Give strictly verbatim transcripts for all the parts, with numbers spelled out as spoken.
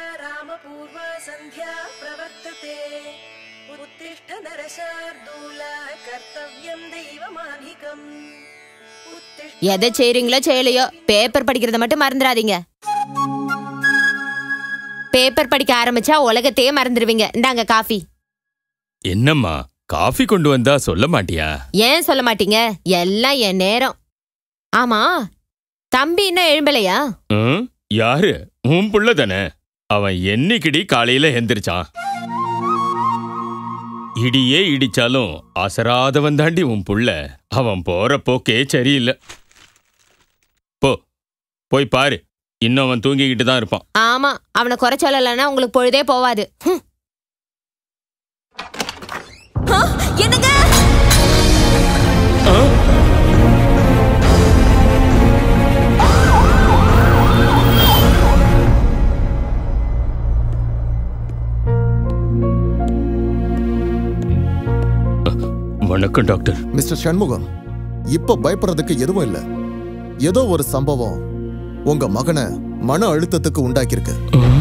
रामपूर्वा सन्ध्या प्रवर्तते उत्तिष्ठ नरशार्दूला कर्तव्यं दैवमान्हिकम् எதை செய்றீங்களோ செய்யலையோ பேப்பர் படிக்கிறத மட்டும் மறந்துடாதீங்க. பேப்பர் படிக்க ஆரம்பிச்சா உலகத்தையே மறந்துடுவீங்க. இந்தாங்க காஃபி. என்னம்மா காஃபி கொண்டு வந்தா சொல்ல மாட்டியா? ஏன் சொல்ல மாட்டீங்க? எல்லாம் என் நேரம். ஆமா, தம்பி இன்னும் எழும்பலையா? யாரு? உன் புள்ள தானே. அவன் என்னைக்கிடி காலையில எந்திரிச்சான். இடியே இடிச்சாலும் அசராதவன் தாண்டி உன் புள்ள. அவன் போற போக்கே சரியில்லை. போ போய் பாரு, இன்னும் அவன் தூங்கிக்கிட்டு தான் இருப்பான். ஆமா, அவனை குறை சொல்லலைன்னா உங்களுக்கு பொழுதே போவாது. என்னங்க? வணக்கம் டாக்டர். மிஸ்டர் சண்முகம், இப்ப பயப்படுறதுக்கு எதுவும் இல்ல. ஏதோ ஒரு சம்பவம் உங்க மகனை மன அழுத்தத்துக்கு உண்டாக்கியிருக்கு.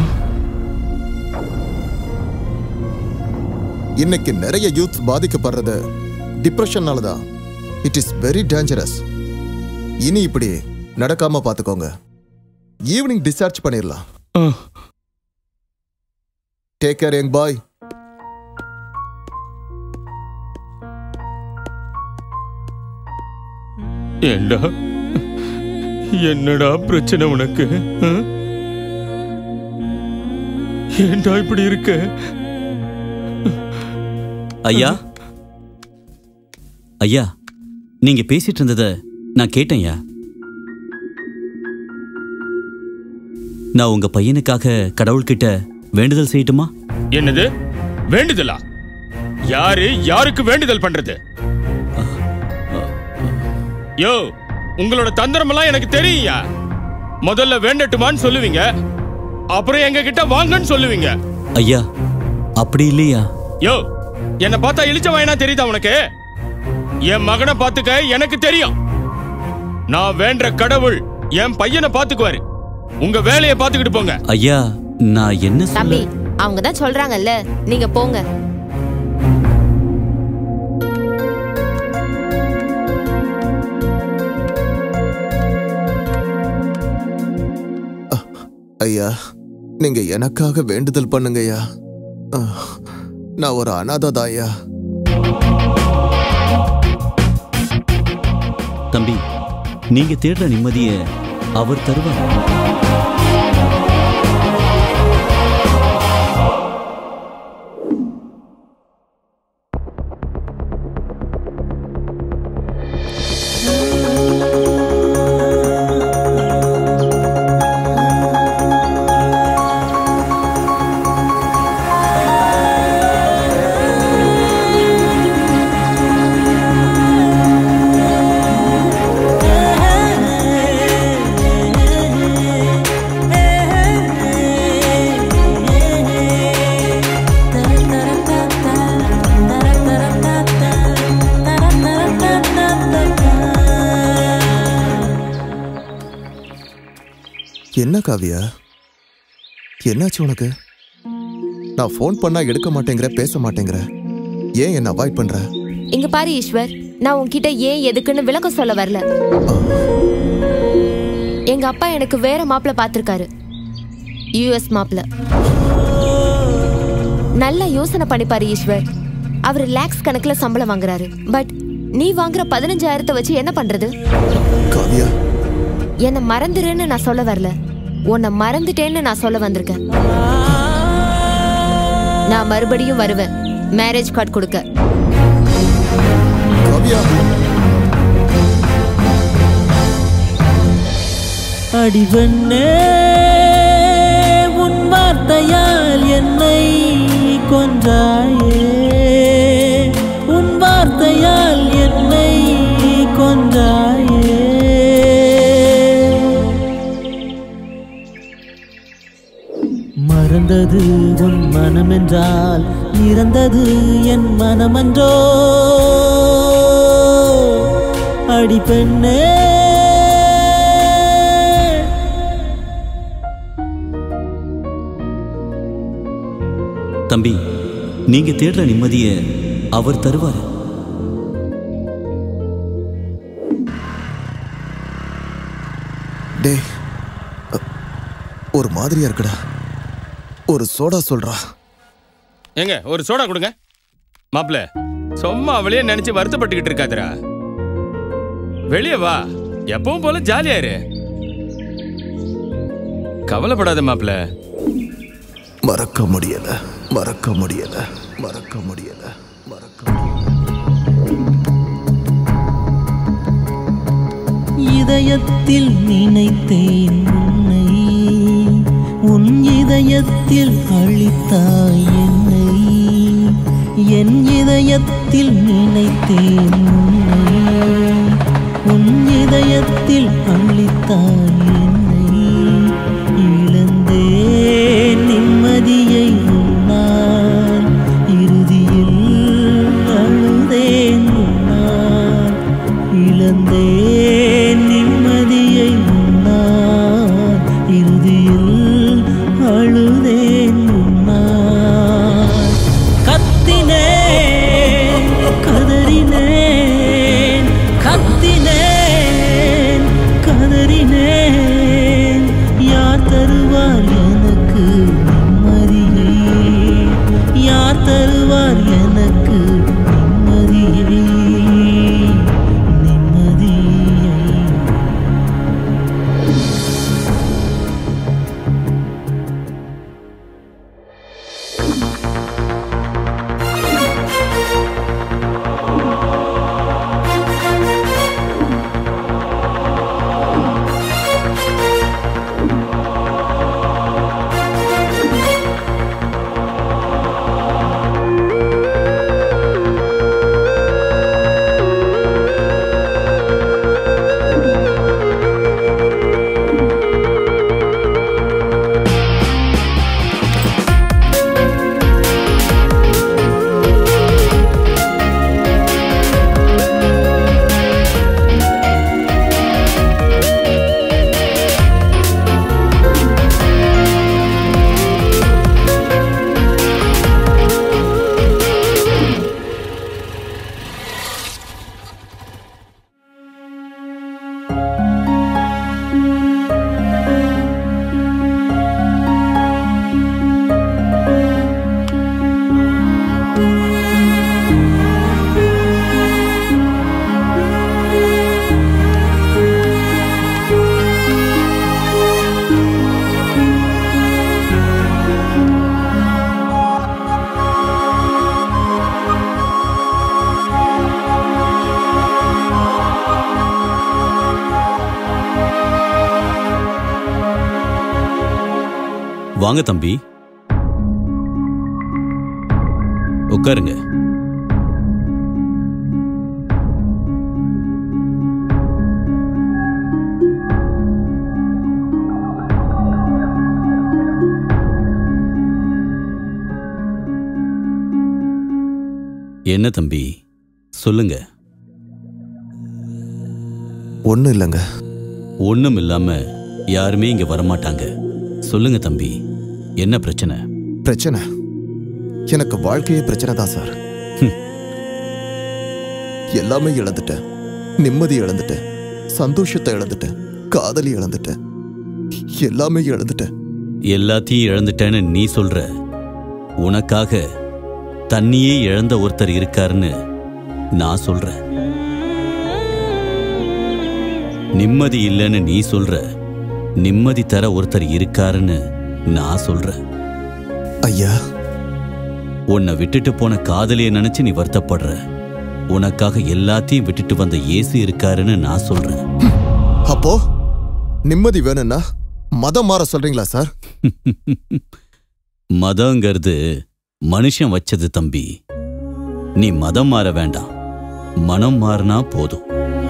இன்னைக்கு நிறைய யூத் பாதிக்கப்படுறது டிப்ரெஷன்னால தான். It is very dangerous. இனி இப்படி நடக்காம பாத்துக்கோங்க. ஈவினிங் டிஸ்சார்ஜ் பண்ணிடலாம். Take care young boy. ஏண்டா, என்னடா பிரச்சனை உனக்கு? ஏண்டா இப்படி இருக்க? ஐயா ஐயா, நீங்க பேசிட்டு இருந்தத நான் கேட்டேன்யா. நான் உங்க பையனுக்காக கடவுள்கிட்ட வேண்டுதல் செய்யட்டுமா? என்னது வேண்டுதலா? யாரு யாருக்கு வேண்டுதல் பண்றது? யோ, உங்களோட தந்திரமெல்லாம் எனக்கு தெரியும்யா. முதல்ல வேண்டட்டுமான்னு சொல்லுவீங்க, அப்புறம் எங்க கிட்ட வாங்கன்னு சொல்லுவீங்க. ஐயா அப்படி இல்லையா? யோ, என்ன பார்த்தா இழிச்ச வாயனா தெரியுதா உனக்கு? என் மகனை பாத்துக்க எனக்கு தெரியும். நான் வேண்ட கடவுள் என் பையனை பாத்துக்குவாரு. உங்க வேலையை பாத்துக்கிட்டு போங்க. ஐயா நான் என்ன தம்பி, அவங்க தான் சொல்றாங்கல்ல, நீங்க போங்க. ஐயா, நீங்க எனக்காக வேண்டுதல் பண்ணுங்கய்யா. நான் ஒரு அனாதையா. தம்பி, நீங்க தேடுற நிம்மதியை அவர் தருவார். என்ன காவியா, என்னாச்சு உனக்கு? நான் ஃபோன் பண்ணா எடுக்க மாட்டேங்கிற, பேச மாட்டேங்கிற. ஏன் என்ன அவாய்ட் பண்ற? இங்க பாரு ஈஸ்வர், நான் உன்கிட்ட ஏன் எதுக்குன்னு விளக்கம் சொல்ல வரல. எங்க அப்பா எனக்கு வேற மாப்பிள்ள பாத்திருக்காரு, யூஎஸ் மாப்பிள்ள. நல்லா யோசனை பண்ணிப்பாரு ஈஸ்வர். அவர் லேக்ஸ் கணக்குல சம்பளம் வாங்குறாரு. பட் நீ வாங்குற பதினஞ்சாயிரத்தை வச்சு என்ன பண்றது? காவியா, என்ன மறந்துருன்னு நான் சொல்ல வரல, உன்னை மறந்துட்டேன்னு நான் சொல்ல வந்திருக்கேன். நான் மறுபடியும் வருவேன் மேரேஜ் கார்டு கொடுக்க. அடிவண்ணே, உன் வார்த்தையால் என்னை கொன்றாயே, உன் வார்த்தையால் என்னை கொன்றாயே. மறந்தது உன் மனமென்றால் இறந்தது என் மனமன்றோ. அடி பெண்ணே, தம்பி, நீங்க தேடுற நிம்மதியை அவர் தருவார். டே, ஒரு மாதிரியா இருக்குடா. ஒரு சோடா சொல்றா. ஏங்க ஒரு சோடா கொடுங்க. மாப்பிள்ள சும்மா அவளையே நினைச்சு வருத்தப்பட்டுக்கிட்டு இருக்காதரா. வெளியே வா, எப்பவும் போல ஜாலியா இரு. கவலைப்படாத மாப்பிள்ள. மறக்க முடியல, மறக்க முடியல, மறக்க முடியல, மறக்க இதயத்தில் நினைத்தேன் உன்னை, உன் இதயத்தில் அழித்தாய் என்னை. என் இதயத்தில் நினைத்தேன் உன்னை, உன் இதயத்தில் அழித்தாய் என்னை. இழந்தேன் நிம்மதியை உன்னால், இறுதியில் அழுதேன் உன்னால். இழந்தேன் நிம்மதியை உன்னால், இறுதியில் அழுதேன் உன்னால். கத்தினேன், கதறினேன், கத்தினேன், கதறினேன். யார் தருவார் எனக்கு நிம்மதியை? யார் தருவார் எனக்கு நிம்மதியை? நிம்மதியை. வாங்க தம்பி, உட்காருங்க. என்ன தம்பி சொல்லுங்க. ஒன்றும் இல்லைங்க. ஒண்ணும் இல்லாம யாருமே இங்க வரமாட்டாங்க. சொல்லுங்க தம்பி, என்ன பிரச்சனை? பிரச்சனை எனக்கு வாழ்க்கையே பிரச்சனை தான் சார். எல்லாமே இழந்துட்டேன். நிம்மதி இழந்துட்டேன், சந்தோஷத்தை இழந்துட்டேன், காதலி இழந்துட்டேன், எல்லாமே இழந்துட்டேன். எல்லாத்தையும் இழந்துட்டேன்னு நீ சொல்ற. உனக்காக தண்ணியே இழந்த ஒருத்தர் இருக்காருன்னு நான் சொல்றேன். நிம்மதி இல்லைன்னு நீ சொல்ற. நிம்மதி தர ஒருத்தர் இருக்காருன்னு நான் சொல்றேன். ஐயா, உன்னை விட்டுட்டு போன காதலியை நினைச்சு நீ வருத்தப்படுற. உனக்காக எல்லாத்தையும் விட்டுட்டு வந்த இயேசு இருக்காருன்னு நான் சொல்றேன். அப்போ நிம்மதி வேணும்னா மதம் மாற சொல்றீங்களா சார்? மதங்கிறது மனுஷன் வச்சது தம்பி. நீ மதம் மாற வேண்டாம், மனம் மாறினா போதும்.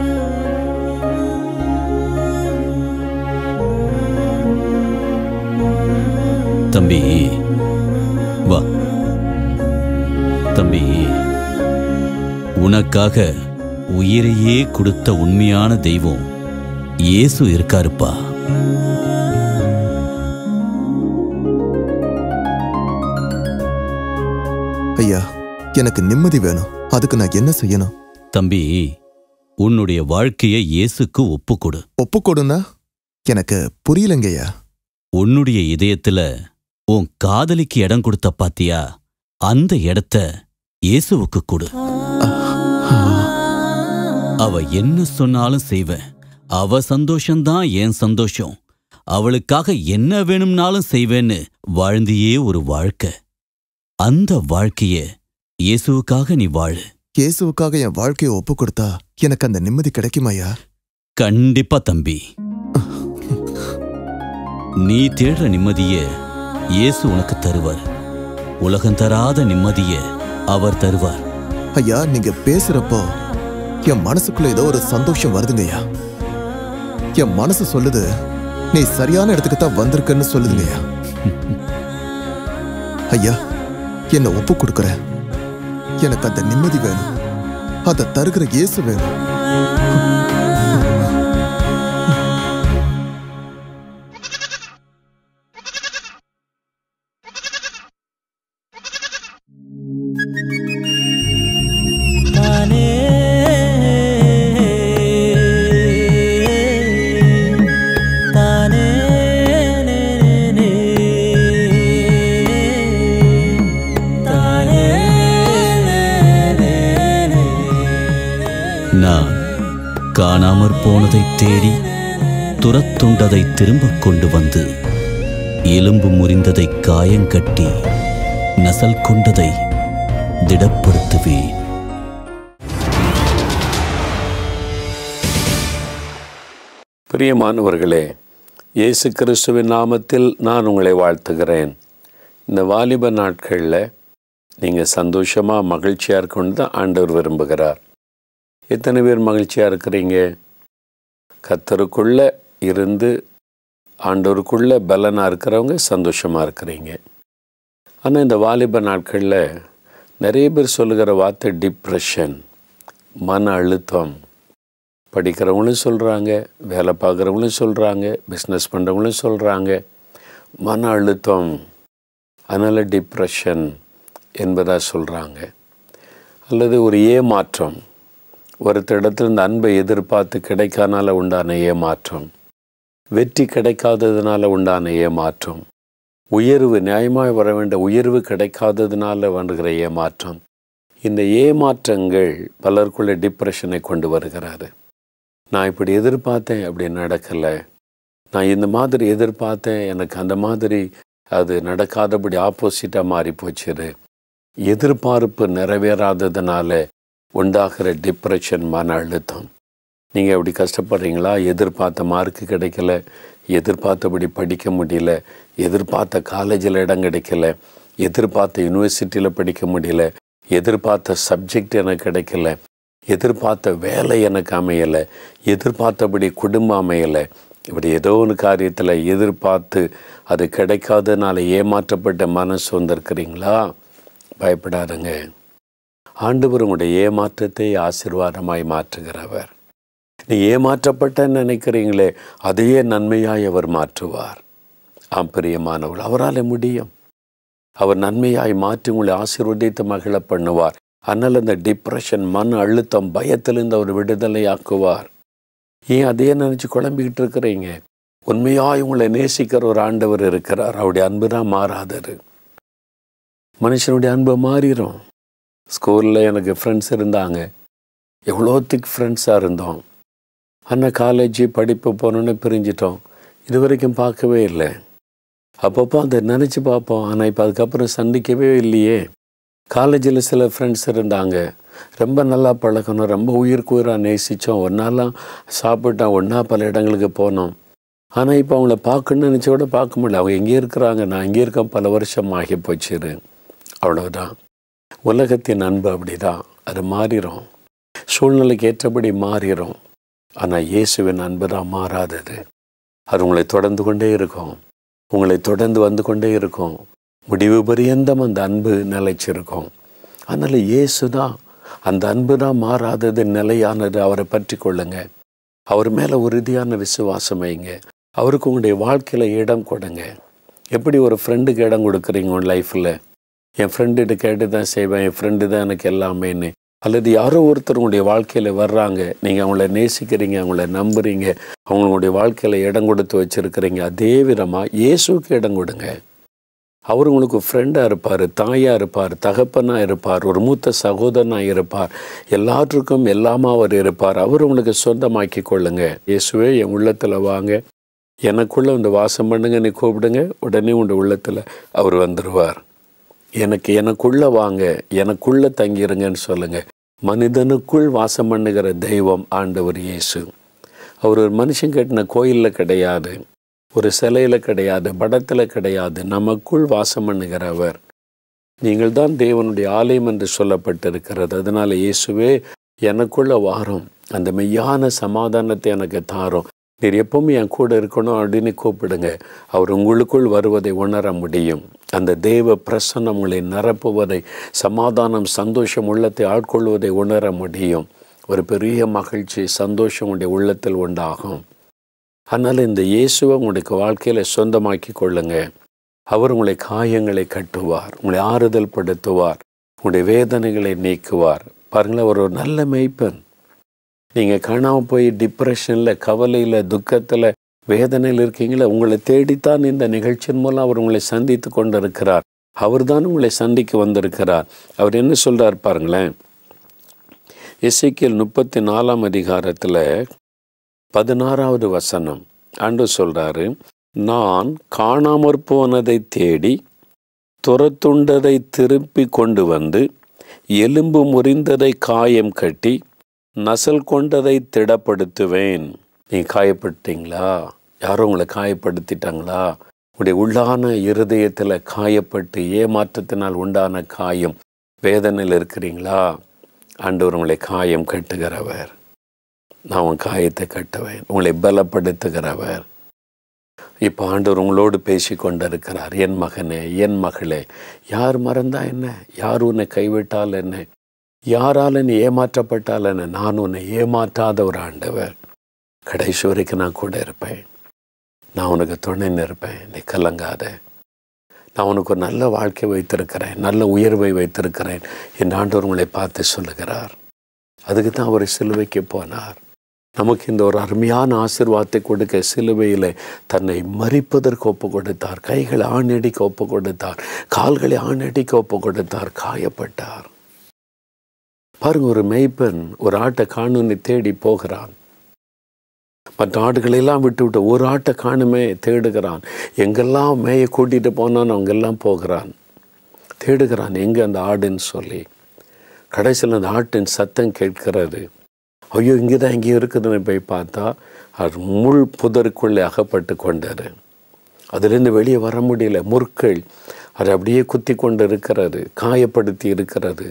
தம்பி வா. தம்பி, உனக்காக உயிரையே கொடுத்த உண்மையான தெய்வம் இயேசு இருக்காருப்பா. ஐயா, எனக்கு நிம்மதி வேணும். அதுக்கு நான் என்ன செய்யணும்? தம்பி, உன்னுடைய வாழ்க்கையை இயேசுக்கு ஒப்புக்கொடு. ஒப்புக்கொடுன்னா எனக்கு புரியலங்கய்யா. உன்னுடைய இதயத்துல உன் காதலிக்கு இடம் கொடுத்த பாத்தியா, அந்த இடத்த இயேசுவுக்கு கொடு. அவ என்ன சொன்னாலும் செய்வேன், அவ சந்தோஷம்தான் என் சந்தோஷம், அவளுக்காக என்ன வேணும்னாலும் செய்வேன்னு வாழ்ந்தியே ஒரு வாழ்க்கை. அந்த வாழ்க்கைய இயேசுவுக்காக நீ வாழு. இயேசுவுக்காக என் வாழ்க்கையை ஒப்பு கொடுத்தா எனக்கு அந்த நிம்மதி கிடைக்குமாயா? கண்டிப்பா தம்பி. நீ தேடுற நிம்மதிய இயேசு உனக்கு தருவார். உலகம் தராத நிம்மதிய அவர் தருவார். ஐயா, நீங்க பேசுறப்போ என் மனசுக்குள்ள ஏதோ ஒரு சந்தோஷம் வருதுங்கய்யா. என் மனசு சொல்லுது நீ சரியான இடத்துக்கு தான் வந்திருக்கன்னு சொல்லுதுங்கய்யா. ஐயா, என்ன ஒப்பு கொடுக்குற. எனக்கு அந்த நிம்மதி வேணும். அதை தருகிற இயேசு வேணும். நான் காணாமற் போனதை தேடி துரத்துண்டதை திரும்பக் கொண்டு வந்து, எலும்பு முறிந்ததை காயங்கட்டி நசல் கொண்டதை திடப்படுத்துவேன். பிரியமானவர்களே, இயேசு கிறிஸ்துவின் நாமத்தில் நான் உங்களை வாழ்த்துகிறேன். இந்த வாலிப நாட்களில் நீங்கள் சந்தோஷமாக மகிழ்ச்சியாக இருக்கணும்னு தான் ஆண்டவர் விரும்புகிறார். எத்தனை பேர் மகிழ்ச்சியாக இருக்கிறீங்க? கர்த்தருக்குள்ளே இருந்து ஆண்டவருக்குள்ளே பலனாக இருக்கிறவங்க சந்தோஷமாக இருக்கிறீங்க. ஆனால் இந்த வாலிப நாட்களில் நிறைய பேர் சொல்லுகிற வார்த்தை டிப்ரெஷன், மன அழுத்தம். படிக்கிறவங்களும் சொல்கிறாங்க, வேலை பார்க்குறவங்களும் சொல்கிறாங்க, பிஸ்னஸ் பண்ணுறவங்களும் சொல்கிறாங்க மன அழுத்தம், அதனால் டிப்ரெஷன் என்பதாக சொல்கிறாங்க. அல்லது ஒரு ஏமாற்றம், ஒருத்தரிடத்தில் இந்த அன்பை எதிர்பார்த்து கிடைக்காதனால உண்டான ஏமாற்றம், வெற்றி கிடைக்காததுனால உண்டான ஏமாற்றம், உயர்வு நியாயமாக வர வேண்டிய உயர்வு கிடைக்காததுனால வருகிற ஏமாற்றம். இந்த ஏமாற்றங்கள் பலருக்குள்ள டிப்ரெஷனை கொண்டு வருகிறாரு. நான் இப்படி எதிர்பார்த்தேன், அப்படி நடக்கலை. நான் இந்த மாதிரி எதிர்பார்த்தேன், எனக்கு அந்த மாதிரி அது நடக்காதபடி ஆப்போசிட்டாக மாறி போச்சுரு. எதிர்பார்ப்பு நிறைவேறாததுனால உண்டாகிற டிப்ரெஷன், மன அழுத்தம். நீங்கள் எப்படி கஷ்டப்படுறீங்களா? எதிர்பார்த்த மார்க்கு கிடைக்கல, எதிர்பார்த்தபடி படிக்க முடியல, எதிர்பார்த்த காலேஜில் இடம் கிடைக்கல, எதிர்பார்த்த யூனிவர்சிட்டியில் படிக்க முடியல, எதிர்பார்த்த சப்ஜெக்ட் எனக்கு கிடைக்கல, எதிர்பார்த்த வேலை எனக்கு அமையலை, எதிர்பார்த்தபடி குடும்பம் அமையலை. இப்படி ஏதோ ஒரு காரியத்தில் எதிர்பார்த்து அது கிடைக்காதனால ஏமாற்றப்பட்ட மனசு வந்திருக்கிறீங்களா? பயப்படாதுங்க. ஆண்டவர் உங்களுடைய ஏமாற்றத்தை ஆசீர்வாதமாய் மாற்றுகிறவர். நீ ஏமாற்றப்பட்டன்னு நினைக்கிறீங்களே, அதையே நன்மையாய் அவர் மாற்றுவார். ஆம் பிரியமானவர்கள், அவரால் முடியும். அவர் நன்மையாய் மாற்றி உங்களை ஆசீர்வதித்து மகிழ பண்ணுவார். அதனால் அந்த டிப்ரெஷன், மன அழுத்தம், பயத்திலிருந்து அவர் விடுதலையாக்குவார். ஏன் அதையே நினச்சி குழம்பிக்கிட்டு இருக்கிறீங்க? உண்மையாய் உங்களை நேசிக்கிற ஒரு ஆண்டவர் இருக்கிறார். அவருடைய அன்பு தான் மாறாதது. மனுஷனுடைய அன்பு மாறிடும். ஸ்கூலில் எனக்கு ஃப்ரெண்ட்ஸ் இருந்தாங்க, எவ்வளோ திக் ஃப்ரெண்ட்ஸாக இருந்தோம். ஆனால் காலேஜ் படிப்பு போனோன்னு பிரிஞ்சிட்டோம். இது வரைக்கும் பார்க்கவே இல்லை. அப்பப்போ அதை நினச்சி பார்ப்போம், ஆனால் இப்போ அதுக்கப்புறம் சந்திக்கவே இல்லையே. காலேஜில் சில ஃப்ரெண்ட்ஸ் இருந்தாங்க, ரொம்ப நல்லா பழகணும், ரொம்ப உயிருக்கு உயிராக நேசித்தோம், ஒன்றாலாம் சாப்பிட்டோம், ஒன்றா பல இடங்களுக்கு போனோம். ஆனால் இப்போ அவங்கள பார்க்கணுன்னு நினச்ச கூட பார்க்க முடியல. அவங்க எங்கே இருக்கிறாங்க, நான் இங்கே இருக்கேன், பல வருஷம் ஆகி போச்சிரு. அவ்வளோதான். உலகத்தின் அன்பு அப்படி தான், அது மாறிடும், சூழ்நிலைக்கு ஏற்றபடி மாறிடும். ஆனால் இயேசுவின் அன்பு தான் மாறாதது. அது உங்களை தொடர்ந்து கொண்டே இருக்கும், உங்களை தொடர்ந்து வந்து கொண்டே இருக்கும். முடிவு பரியந்தம் அந்த அன்பு நிலைச்சிருக்கும். அதனால் இயேசு தான், அந்த அன்பு தான் மாறாதது, நிலையானது. அவரை பற்றி கொள்ளுங்க, அவர் மேலே உறுதியான விசுவாசம் வைங்க, அவருக்கு உங்களுடைய வாழ்க்கையில் இடம் கொடுங்க. எப்படி ஒரு ஃப்ரெண்டுக்கு இடம் கொடுக்குறீங்க உங்கள் லைஃப்பில்? என் ஃப்ரெண்டுகிட்ட கேட்டு தான் செய்வேன், என் ஃப்ரெண்டு தான் எனக்கு எல்லாமேன்னு. அல்லது யாரோ ஒருத்தர் உங்களுடைய வாழ்க்கையில் வர்றாங்க, நீங்கள் அவங்கள நேசிக்கிறீங்க, அவங்கள நம்புறீங்க, அவங்களுடைய வாழ்க்கையில் இடம் கொடுத்து வச்சுருக்கிறீங்க. அதே விதமாக இயேசுக்கு இடம் கொடுங்க. அவர் உங்களுக்கு ஃப்ரெண்டாக இருப்பார், தாயாக இருப்பார், தகப்பனாக இருப்பார், ஒரு மூத்த சகோதரனாக இருப்பார், எல்லாற்றுக்கும் எல்லாமா அவர் இருப்பார். அவர் உங்களுக்கு சொந்தமாக்கி கொள்ளுங்க. இயேசுவே என் உள்ளத்தில் வாங்க, எனக்குள்ளே வந்து வாசம் பண்ணுங்க நீ கூப்பிடுங்க, உடனே உங்கள் உள்ளத்தில் அவர் வந்துடுவார். எனக்கு எனக்குள்ளே வாங்க, எனக்குள்ளே தங்கிருங்கன்னு சொல்லுங்கள். மனிதனுக்குள் வாசம் பண்ணுகிற தெய்வம் ஆண்டவர் இயேசு. அவர் ஒரு மனுஷன் கட்டின கோயிலில் கிடையாது, ஒரு சிலையில் கிடையாது, படத்தில் கிடையாது, நமக்குள் வாசம் பண்ணுகிறவர். நீங்கள் தான் தேவனுடைய ஆலயம் என்று சொல்லப்பட்டிருக்கிறது. அதனால் இயேசுவே எனக்குள்ள வாரம், அந்த மெய்யான சமாதானத்தை எனக்கு தாரும், நீர் எப்பவுமே என் கூட இருக்கணும் அப்படின்னு கூப்பிடுங்க. அவர் உங்களுக்குள் வருவதை உணர முடியும். அந்த தேவ பிரசன்னம் உங்களை நிரப்புவதை, சமாதானம், சந்தோஷம் உள்ளத்தை ஆட்கொள்வதை உணர முடியும். ஒரு பெரிய மகிழ்ச்சி, சந்தோஷம் உங்களுடைய உள்ளத்தில் உண்டாகும். அதனால் இந்த இயேசுவை உங்களுக்கு வாழ்க்கையில் சொந்தமாக்கி கொள்ளுங்க. அவர் உங்களை காயங்களை கட்டுவார், உங்களை ஆறுதல் படுத்துவார், உங்களுடைய வேதனைகளை நீக்குவார். பாருங்களேன், ஒரு நல்ல மேய்ப்பன். நீங்கள் காணாமல் போய் டிப்ரெஷனில், கவலையில், துக்கத்தில், வேதனையில் இருக்கீங்களே, உங்களை தேடித்தான் இந்த நிகழ்ச்சியின் மூலம் அவர் உங்களை சந்தித்து கொண்டு இருக்கிறார். அவர் தான் உங்களை சந்திக்க வந்திருக்கிறார். அவர் என்ன சொல்கிறார் பாருங்களேன். எசேக்கியேல் முப்பத்தி நாலாம் அதிகாரத்தில் பதினாறாவது வசனம் ஆண்டவர் சொல்கிறாரு, நான் காணாமற் போனதை தேடி துரத்துண்டதை திருப்பி கொண்டு வந்து, எலும்பு முறிந்ததை காயம் கட்டி, நசல் கொண்டதை திடப்படுத்துவேன். நீங்கள் காயப்பட்டீங்களா? யாரும் உங்களை காயப்படுத்திட்டாங்களா? உடைய உள்ளான இருதயத்தில் காயப்பட்டு ஏமாற்றத்தினால் உண்டான காயம், வேதனையில் இருக்கிறீங்களா? ஆண்டவர் உங்களை காயம் கட்டுகிறவர். நான் உன் காயத்தை கட்டுவேன், உங்களை பலப்படுத்துகிறவர். இப்போ ஆண்டவர் உங்களோடு பேசி கொண்டிருக்கிறார். என் மகனே, என் மகளே, யார் மறந்தா என்ன, யார் உன்னை கைவிட்டால் என்ன, யாரால் நீ ஏமாற்றப்பட்டால் என்ன, நான் உன்னை ஏமாற்றாத ஒரு ஆண்டவர். கடைசி வரைக்கும் நான் கூட இருப்பேன், நான் உனக்கு துணைன்னு இருப்பேன், நீ கலங்காத. நான் உனக்கு ஒரு நல்ல வாழ்க்கை வைத்திருக்கிறேன், நல்ல உயர்வை வைத்திருக்கிறேன் என் ஆண்டவர் உங்களை பார்த்து சொல்லுகிறார். அதுக்கு தான் அவர் சிலுவைக்கு போனார். நமக்கு இந்த ஒரு அருமையான ஆசீர்வாதத்தை கொடுக்க சிலுவையில் தன்னை மரிப்பதற்கு ஒப்பு கொடுத்தார். கைகளை ஆணடிக்க ஒப்பு கொடுத்தார், கால்களை ஆணடிக்க ஒப்பு கொடுத்தார், காயப்பட்டார். பாருங்க, ஒரு மேய்ப்பன் ஒரு ஆட்டை காணுன்னு தேடி போகிறான். மற்ற ஆடுகளெல்லாம் விட்டு விட்டு ஒரு ஆட்டை காணுமே தேடுகிறான். எங்கெல்லாம் மேய கூட்டிகிட்டு போனான்னு அங்கெல்லாம் போகிறான், தேடுகிறான் எங்கே அந்த ஆடுன்னு சொல்லி. கடைசியில் அந்த ஆட்டின் சத்தம் கேட்கிறது. ஐயோ, இங்கே தான் இங்கே இருக்குதுன்னு போய் பார்த்தா அது முள் புதருக்குள்ளே அகப்பட்டு கொண்டாரு. அதுலேருந்து வெளியே வர முடியல. முற்கள் அது அப்படியே குத்தி கொண்டு இருக்கிறது, காயப்படுத்தி இருக்கிறது.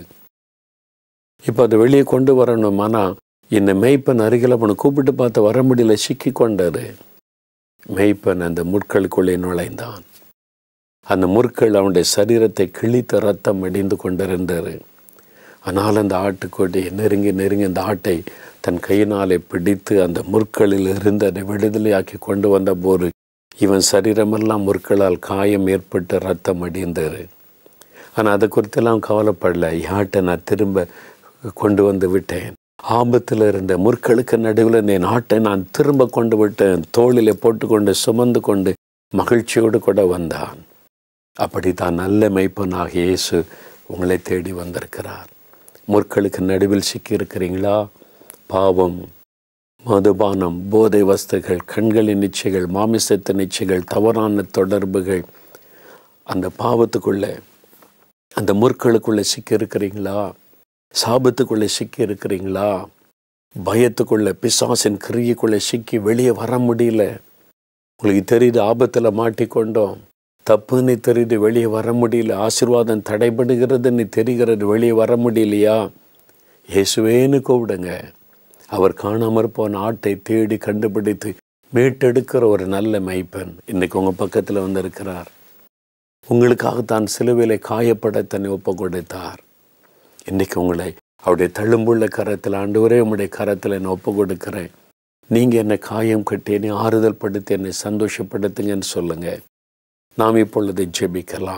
இப்போ அது வெளியே கொண்டு வரணும். ஆனால் இந்த மெய்ப்பன் அருகில் அவனை கூப்பிட்டு பார்த்து வர முடியல, சிக்கி கொண்டாரு. மெய்ப்பன் அந்த முட்களுக்குள்ளே நுழைந்தான். அந்த முற்கள் அவனுடைய சரீரத்தை கிழித்த ரத்தம் அடிந்து கொண்டிருந்தார். ஆனால் அந்த ஆட்டுக்கொடி நெருங்கி நெருங்கி அந்த ஆட்டை தன் கையினாலே பிடித்து அந்த முற்களில் இருந்து அதை விடுதலையாக்கி கொண்டு வந்த போது இவன் சரீரமெல்லாம் முற்களால் காயம் ஏற்பட்டு ரத்தம் அடிந்தார். ஆனால் அதை குறித்தெல்லாம் கவலைப்படல. ஆட்டை நான் திரும்ப கொண்டு வந்து விட்டேன். ஆபத்தில் இருந்த முற்களுக்கு நடுவில் என் ஆட்டை நான் திரும்ப கொண்டு விட்டேன். தோளிலே போட்டுக்கொண்டு சுமந்து கொண்டு மகிழ்ச்சியோடு கூட வந்தான். அப்படி தான் நல்ல மெய்ப்பனாக இயேசு உங்களை தேடி வந்திருக்கிறார். முற்களுக்கு நடுவில் சிக்கி இருக்கிறீங்களா? பாவம், மதுபானம், போதை வஸ்துகள், கண்களின் நிச்சயங்கள், மாமிசத்தின் நிச்சயங்கள், தவறான தொடர்புகள், அந்த பாவத்துக்குள்ளே அந்த முற்களுக்குள்ளே சிக்கி இருக்கிறீங்களா? சாபத்துக்குள்ளே சிக்கி இருக்கிறீங்களா? பயத்துக்குள்ளே, பிசாசின் கிரியைக்குள்ளே சிக்கி வெளியே வர முடியல. உங்களுக்கு தெரியுது ஆபத்தில் மாட்டிக்கொண்டோம், தப்புன்னு தெரியுது வெளியே வர முடியல. ஆசீர்வாதம் தடைபடுகிறதுன்னு தெரிகிறது, வெளியே வர முடியலையா? இயேசுவேன்னு கூப்பிடுங்க. அவர் காணாமற் போன ஆட்டை தேடி கண்டுபிடித்து மீட்டெடுக்கிற ஒரு நல்ல மெய்ப்பன் இன்னைக்கு உங்கள் பக்கத்தில் வந்திருக்கிறார். உங்களுக்காக தான் சிலுவையிலே காயப்பட தன்னை ஒப்பு கொடுத்தார். இன்றைக்கி உங்களை அவருடைய தழும்புள்ள கரத்தில், ஆண்டவரே உம்முடைய கரத்தில் என்னை ஒப்பு கொடுக்கிறேன், நீங்கள் என்னை காயம் கட்டி என்னை ஆறுதல் படுத்தி என்னை சந்தோஷப்படுத்துங்கன்னு சொல்லுங்கள். நாம் இப்பொழுது ஜெபிக்கலாம்.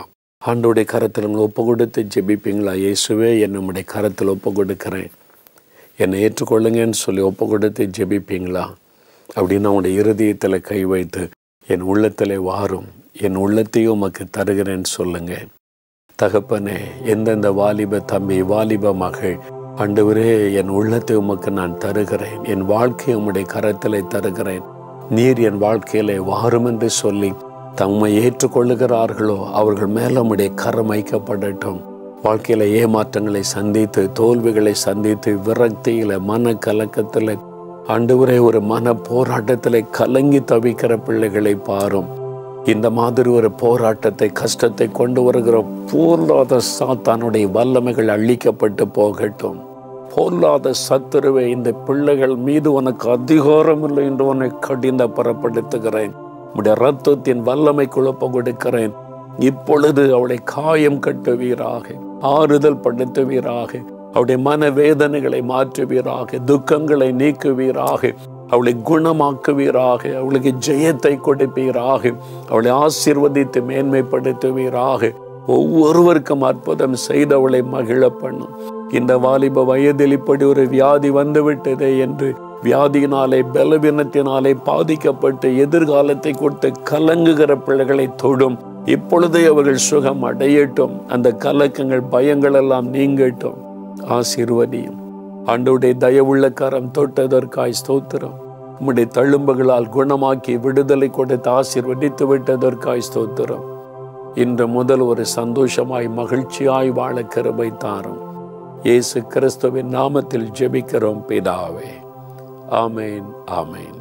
ஆண்டோடைய கரத்தில் உங்களை ஒப்பு கொடுத்து ஜெபிப்பீங்களா? இயேசுவே, என்னை உம்முடைய கரத்தில் ஒப்பு கொடுக்கிறேன், என்னை ஏற்றுக்கொள்ளுங்கன்னு சொல்லி ஒப்பு கொடுத்து ஜெபிப்பீங்களா? அப்படின்னு அவனுடைய இருதயத்தில் கை வைத்து என் உள்ளத்தில் வாரும், என் உள்ளத்தையும் உமக்கு தருகிறேன்னு சொல்லுங்க. தகப்பனே, எந்தெந்த வாலிப தம்பி, வாலிப மகள், ஆண்டவரே, என் உள்ளத்தை உமக்கு நான் தருகிறேன், என் வாழ்க்கையை உம்முடைய கரத்திலே தருகிறேன், நீர் என் வாழ்க்கையிலே வாரும் என்று சொல்லி தம்மை ஏற்றுக்கொள்ளுகிறார்களோ அவர்கள் மேல உம்முடைய கரம் வைக்கப்படட்டும். வாழ்க்கையில ஏமாற்றங்களை சந்தித்து, தோல்விகளை சந்தித்து, விரக்தியில, மன கலக்கத்தில், ஆண்டவரே, ஒரு மன போராட்டத்தில் கலங்கி தவிக்கிற பிள்ளைகளை பாரும். இந்த மாதிரி ஒரு போராட்டத்தை, கஷ்டத்தை கொண்டு வருகிற பொருளாத சாத்தானுடைய வல்லமைகள் அழிக்கப்பட்டு போகட்டும். பொருளாத சத்துருவை, இந்த பிள்ளைகள் மீது உனக்கு அதிகாரம் இல்லை என்று உன்னை கடிந்த புறப்படுத்துகிறேன். உடைய ரத்தத்தின் வல்லமை குழப்ப கொடுக்கிறேன். இப்பொழுது அவளை காயம் கட்டுவீராக, ஆறுதல் படுத்துவீராக, அவளுடைய மன வேதனைகளை மாற்றுவீராக, துக்கங்களை நீக்குவீராக, அவளை குணமாக்குவீராக, அவளுக்கு ஜெயத்தை கொடுப்பீராக, அவளை ஆசீர்வதித்து மேன்மைப்படுத்துவீராக. ஒவ்வொருவருக்கும் அற்புதம் செய்து அவளை மகிழ பண்ணும். இந்த வாலிப வயதில் இப்படி ஒரு வியாதி வந்துவிட்டதே என்று வியாதியினாலே, பலவீனத்தினாலே பாதிக்கப்பட்டு எதிர்காலத்தை கொடுத்து கலங்குகிற பிள்ளைகளை தொடும். இப்பொழுதே அவர்கள் சுகம் அடையட்டும். அந்த கலக்கங்கள், பயங்கள் எல்லாம் நீங்கட்டும். ஆசீர்வதியும். ஆண்டவருடைய தயவுள்ள கரம் தொட்டதற்காய் ஸ்தோத்திரம். உம்முடைய தழும்புகளால் குணமாக்கி விடுதலை கொடுத்து ஆசீர்வதித்து விட்டதற்காய் ஸ்தோத்திரம். இன்று முதல் ஒரு சந்தோஷமாய், மகிழ்ச்சியாய் வாழ கிருபை தாரும். இயேசு கிறிஸ்துவின் நாமத்தில் ஜெபிக்கிறோம் பிதாவே. ஆமேன், ஆமேன்.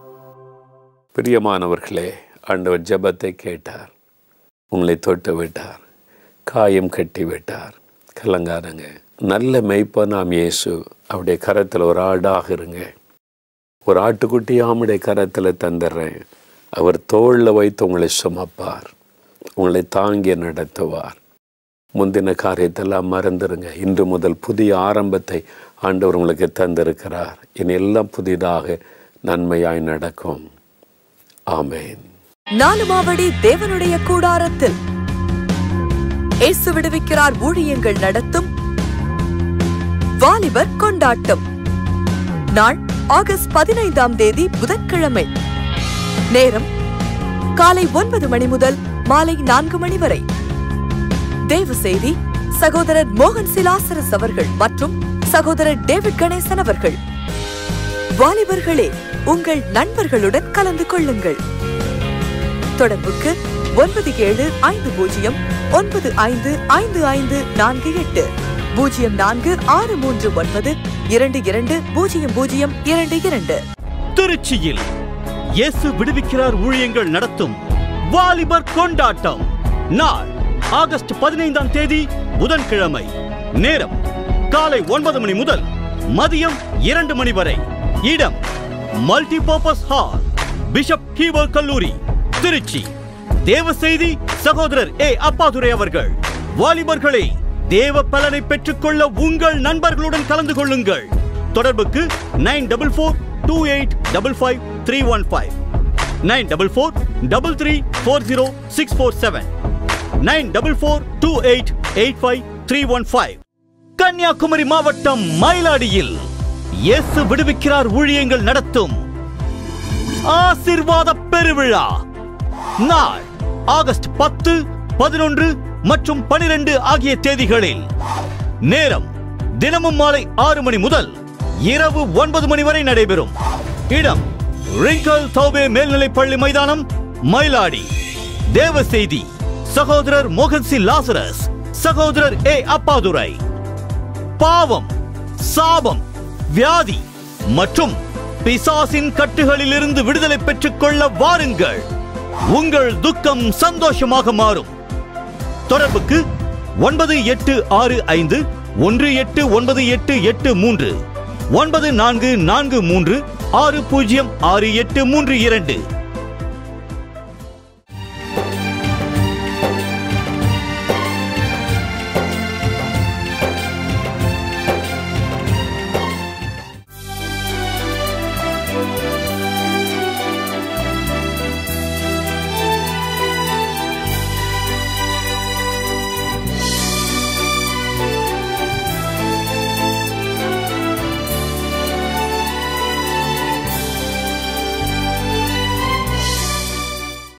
பிரியமானவர்களே, ஆண்டவர் ஜெபத்தை கேட்டார், உங்களை தொட்டு விட்டார், காயம் கட்டி விட்டார். கலங்காரங்க. நல்ல மெய்ப்பனாம் இயேசு அவருடைய கரத்தில் ஒரு ஆடாக இருங்க. ஒரு ஆட்டுக்குட்டியாமுடைய கரத்தில் தந்துடுறேன். அவர் தோளில் வைத்து உங்களை சுமப்பார், உங்களை தாங்கி நடத்துவார். முந்தின காரியத்தெல்லாம் மறந்துடுங்க. இன்று முதல் புதிய ஆரம்பத்தை ஆண்டவர் உங்களுக்கு தந்திருக்கிறார். இனி எல்லாம் புதிதாக நன்மையாய் நடக்கும். ஆமேன். நாலுமாவடி தேவனுடைய கூடாரத்தில் இயேசு விடுவிக்கிறார் ஊழியங்கள் நடத்தும் வாலிபர் கொண்டாட்டம். நாள் ஆகஸ்ட் பதினைந்தாம் தேதி புதன்கிழமை. நேரம் காலை ஒன்பது மணி முதல் மாலை நான்கு மணி வரை. தேவ செய்தி சகோதரர் மோகன் சிலாசரஸ் அவர்கள் மற்றும் சகோதரர் டேவிட் கணேசன் அவர்கள். வாலிபர்களே, உங்கள் நண்பர்களுடன் கலந்து கொள்ளுங்கள். தொடர்புக்கு ஒன்பது ஏழு ஐந்து பூஜ்ஜியம் ஒன்பது ஐந்து ஐந்து ஐந்து நான்கு எட்டு பூஜ்ஜியம் நான்கு ஆறு மூன்று ஒன்பது இரண்டு இரண்டு பூஜ்ஜியம் பூஜ்ஜியம் இரண்டு இரண்டு. திருச்சியில் இயேசு விடுவிக்கிறார் ஊழியங்கள் நடத்தும் வாலிபர் கொண்டாட்டம். நாள் ஆகஸ்ட் பதினைந்தாம் தேதி புதன்கிழமை. நேரம் காலை ஒன்பது மணி முதல் மதியம் இரண்டு மணி வரை. இடம் மல்டிபர்பஸ் ஹால், பிஷப் ஹீவர் கல்லூரி, திருச்சி. தேவ செய்தி சகோதரர் ஏ அப்பாதுரை அவர்கள். வாலிபர்களே, தேவ பலனை பெற்றுக்கொள்ள உங்கள் நண்பர்களுடன் கலந்து கொள்ளுங்கள். தொடர்புக்கு nine double four two eight double five three one five, nine double four double three four zero six four seven, nine double four two eight eight five three one five. Kanyakumari மாவட்டம் மயிலாடியில் இயேசு விடுவிக்கிறார் ஊழியங்கள் நடத்தும் ஆசீர்வாத பெருவிழா. நாள் ஆகஸ்ட் பத்து, பதினொன்று மற்றும் பனிரெண்டு ஆகிய தேதிகளில். நேரம் தினமும் மாலை ஆறு மணி முதல் இரவு ஒன்பது மணி வரை நடைபெறும். இடம் ரிங்கல் தௌபே மேல்நிலைப் பள்ளி மைதானம், மயிலாடி. தேவ செய்தி சகோதரர் மோகன் சி லாசரஸ், சகோதரர் ஏ அப்பாதுரை. பாவம், சாபம், வியாதி மற்றும் பிசாசின் கட்டுகளில் இருந்து விடுதலை பெற்றுக் கொள்ள வாருங்கள். உங்கள் துக்கம் சந்தோஷமாக மாறும். தொடர்புக்கு ஒன்பது எட்டு ஆறு ஐந்து ஒன்று எட்டு ஒன்பது எட்டு எட்டு மூன்று, ஒன்பது நான்கு நான்கு மூன்று ஆறு பூஜ்ஜியம் ஆறு எட்டு மூன்று இரண்டு.